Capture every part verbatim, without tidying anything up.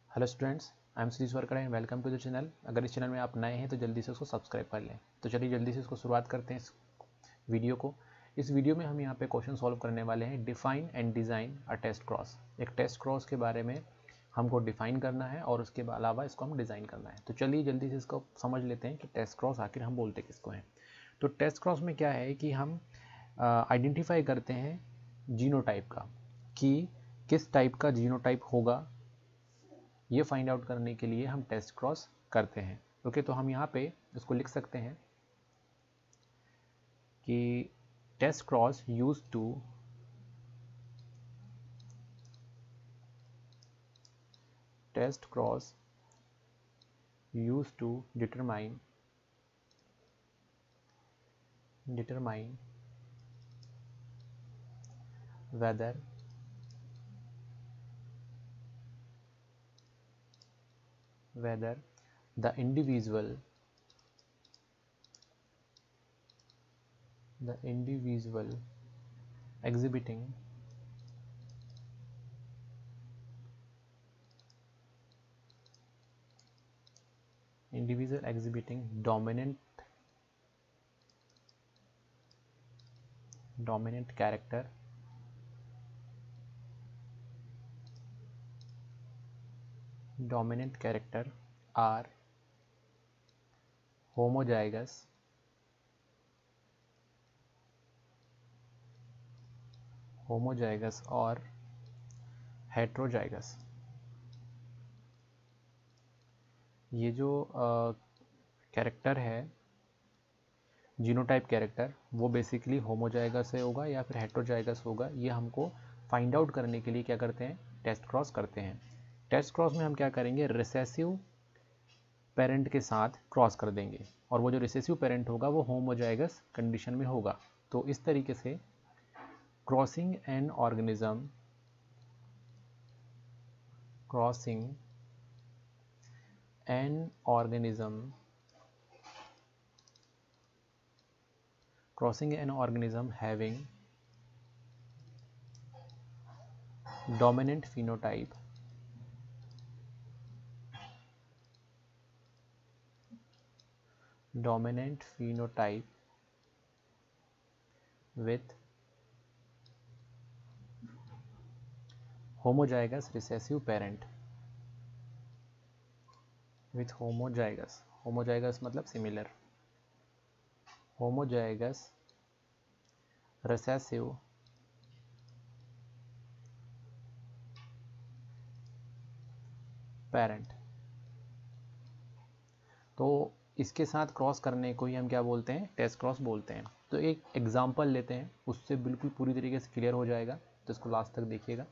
Hello students, I am Shrish Warkar and welcome to the channel. अगर इस channel में आप नए हैं तो जल्दी से उसको सब्सक्राइब कर लें। तो चलिए जल्दी से इसको शुरुआत करते हैं इस वीडियो को। इस वीडियो में हम यहाँ पे क्वेश्चन सॉल्व करने वाले हैं। Define and design a test cross. एक टेस्ट क्रॉस के बारे में हमको डिफाइन करना है और उसके अलावा इसको हम डिज़ाइन करना है। तो चलिए जल्दी से इसको समझ लेते हैं कि टेस्ट क्रॉस आखिर हम बोलते किसको हैं। तो टेस्ट क्रॉस में क्या है कि हम आइडेंटिफाई करते हैं जीनोटाइप का, कि किस टाइप का जीनोटाइप होगा। ये फाइंड आउट करने के लिए हम टेस्ट क्रॉस करते हैं। ओके, तो हम यहाँ पे इसको लिख सकते हैं कि test cross use to test cross use to determine determine whether whether the individual the individual exhibiting individual exhibiting dominant dominant character dominant character are homozygous homozygous और heterozygous। ये जो कैरेक्टर uh, है, जीनोटाइप कैरेक्टर, वो basically homozygous से होगा या फिर heterozygous होगा। ये हमको फाइंड आउट करने के लिए क्या करते हैं, टेस्ट क्रॉस करते हैं। टेस्ट क्रॉस में हम क्या करेंगे, रिसेसिव पेरेंट के साथ क्रॉस कर देंगे और वो जो रिसेसिव पेरेंट होगा वो होमोजाइगस कंडीशन में होगा। तो इस तरीके से crossing an organism crossing an organism crossing an organism having dominant phenotype dominant phenotype with homozygous recessive parent with homozygous homozygous मतलब similar homozygous recessive parent। तो इसके साथ क्रॉस करने को ही हम क्या बोलते हैं, टेस्ट क्रॉस बोलते हैं। तो एक एग्जांपल लेते हैं, उससे बिल्कुल पूरी तरीके से क्लियर हो जाएगा। तो इसको लास्ट तक देखिएगा।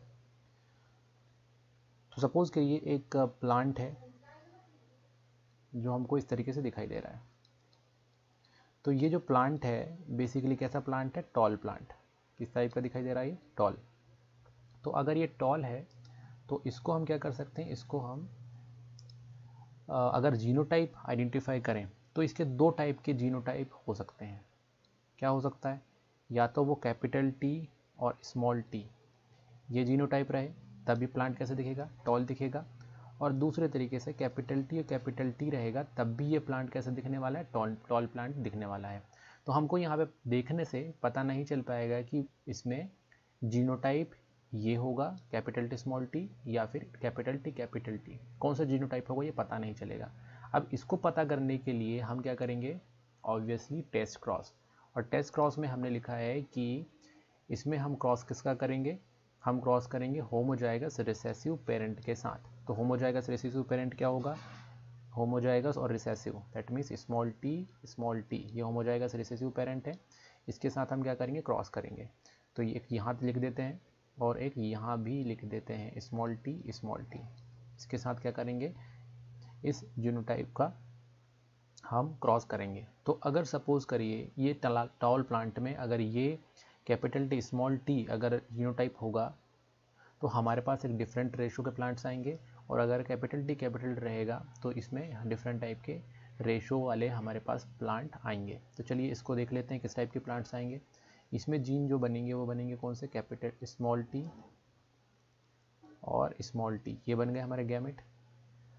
तो सपोज करिए एक प्लांट है जो हमको इस तरीके से दिखाई दे रहा है। तो ये जो प्लांट है बेसिकली कैसा प्लांट है, टॉल प्लांट। किस टाइप का दिखाई दे रहा है, ये टॉल। तो अगर ये टॉल है तो इसको हम क्या कर सकते हैं, इसको हम अगर जीनोटाइप आइडेंटिफाई करें तो इसके दो टाइप के जीनोटाइप हो सकते हैं। क्या हो सकता है, या तो वो कैपिटल टी और स्मॉल टी ये जीनोटाइप रहे, तभी प्लांट कैसे दिखेगा, टॉल दिखेगा। और दूसरे तरीके से कैपिटल टी और कैपिटल टी रहेगा, तब भी ये प्लांट कैसे दिखने वाला है, टॉल टॉल प्लांट दिखने वाला है। तो हमको यहाँ पे देखने से पता नहीं चल पाएगा कि इसमें जीनोटाइप ये होगा कैपिटल टी स्मॉल टी या फिर कैपिटल टी कैपिटल टी, कौन सा जीनोटाइप होगा ये पता नहीं चलेगा। अब इसको पता करने के लिए हम क्या करेंगे, ऑब्वियसली टेस्ट क्रॉस। और टेस्ट क्रॉस में हमने लिखा है कि इसमें हम क्रॉस किसका करेंगे, हम क्रॉस करेंगे होमोजाइगस रिसेसिव पेरेंट के साथ। तो होमोजाइगस रिसेसिव पेरेंट क्या होगा, होमोजाइगस और recessive, that means small T small T, ये होमोजाइगस रिसेसिव पेरेंट है। इसके साथ हम क्या करेंगे, क्रॉस करेंगे। तो एक यहाँ लिख देते हैं और एक यहाँ भी लिख देते हैं, स्मॉल टी स्मॉल टी। इसके साथ क्या करेंगे, इस जीनोटाइप का हम क्रॉस करेंगे। तो अगर सपोज करिए ये टॉल प्लांट में अगर ये कैपिटल टी स्मॉल टी अगर जीनोटाइप होगा तो हमारे पास एक डिफरेंट रेशो के प्लांट्स आएंगे, और अगर कैपिटल टी कैपिटल रहेगा तो इसमें डिफरेंट टाइप के रेशो वाले हमारे पास प्लांट आएंगे। तो चलिए इसको देख लेते हैं किस टाइप के प्लांट्स आएंगे। इसमें जीन जो बनेंगे वो बनेंगे कौन से, कैपिटल स्मॉल टी और स्मॉल टी, ये बन गए हमारे गैमेट।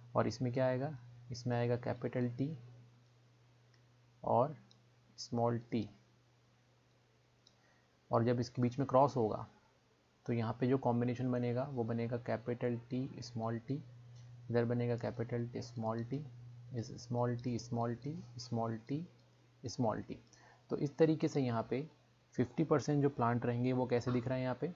और इसमें क्या आएगा, इसमें आएगा कैपिटल टी और स्मॉल टी, और जब इसके बीच में क्रॉस होगा तो यहाँ पे जो कॉम्बिनेशन बनेगा वो बनेगा कैपिटल टी स्मॉल टी, इधर बनेगा कैपिटल टी स्मॉल टी, इस small T small T small T small T. तो इस तरीके से यहाँ पे फिफ्टी परसेंट जो प्लांट रहेंगे वो कैसे दिख रहे हैं यहाँ पे,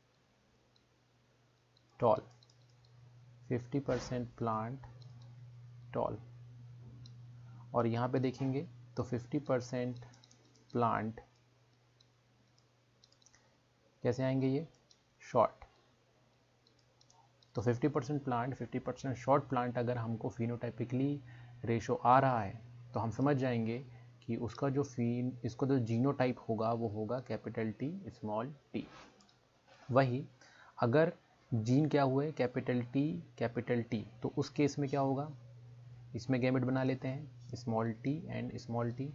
tall, fifty percent plant tall. और यहाँ पे देखेंगे तो फिफ्टी परसेंट प्लांट कैसे आएंगे, ये शॉर्ट। तो fifty percent plant, fifty percent short plant अगर हमको फिनोटाइपिकली रेशो आ रहा है तो हम समझ जाएंगे कि उसका जो फीन इसको जो जीनोटाइप होगा वो होगा कैपिटल टी स्मॉल टी। वही अगर जीन क्या हुए कैपिटल टी कैपिटल टी, तो उस केस में क्या होगा, इसमें गैमेट बना लेते हैं small T and small T,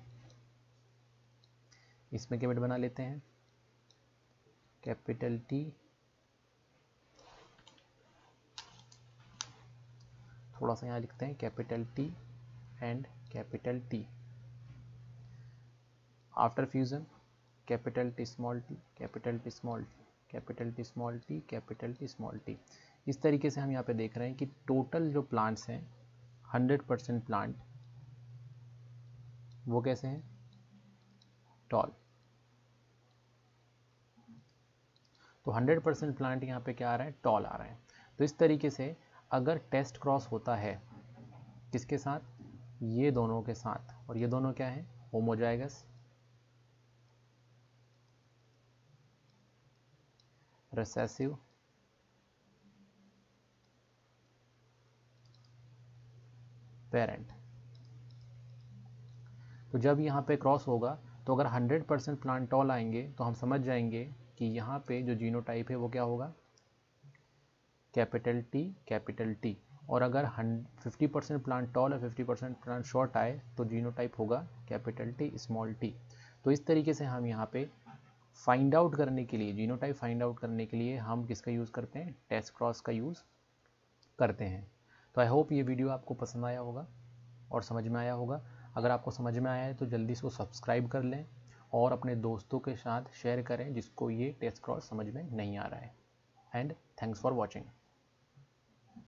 इसमें गैमेट बना लेते हैं कैपिटल टी, थोड़ा सा यहाँ लिखते हैं capital T and capital T. After fusion capital T small T capital T small T capital T small T capital T small T. इस तरीके से हम यहाँ पे देख रहे हैं कि टोटल जो प्लांट्स हैं हंड्रेड परसेंट प्लांट वो कैसे हैं, टॉल। तो हंड्रेड परसेंट प्लांट यहाँ पे क्या आ रहा है, टॉल आ रहा है। तो इस तरीके से अगर टेस्ट क्रॉस होता है किसके साथ, ये दोनों के साथ, और ये दोनों क्या है, होमोजाइगस, रिसेसिव, पेरेंट। तो जब यहाँ पे क्रॉस होगा तो अगर हंड्रेड परसेंट प्लांट टॉल आएंगे तो हम समझ जाएंगे कि यहाँ पे जो जीनोटाइप है वो क्या होगा, कैपिटल टी कैपिटल टी। और अगर फिफ्टी परसेंट प्लांट टॉल और फिफ्टी परसेंट प्लांट शॉर्ट आए तो जीनोटाइप होगा कैपिटल टी स्मॉल टी। तो इस तरीके से हम यहाँ पे फाइंड आउट करने के लिए, जीनोटाइप फाइंड आउट करने के लिए हम किसका यूज़ करते हैं, टेस्ट क्रॉस का यूज़ करते हैं। तो आई होप ये वीडियो आपको पसंद आया होगा और समझ में आया होगा। अगर आपको समझ में आया है तो जल्दी से सब्सक्राइब कर लें और अपने दोस्तों के साथ शेयर करें जिसको ये टेस्ट क्रॉस समझ में नहीं आ रहा है। And thanks for watching.